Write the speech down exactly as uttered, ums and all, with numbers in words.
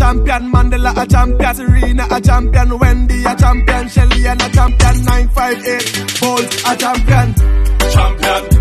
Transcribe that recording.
champion, Mandela a champion, Serena a champion, Wendy a champion, Shelly and a champion, nine five eight, Bolt a champion. Champion.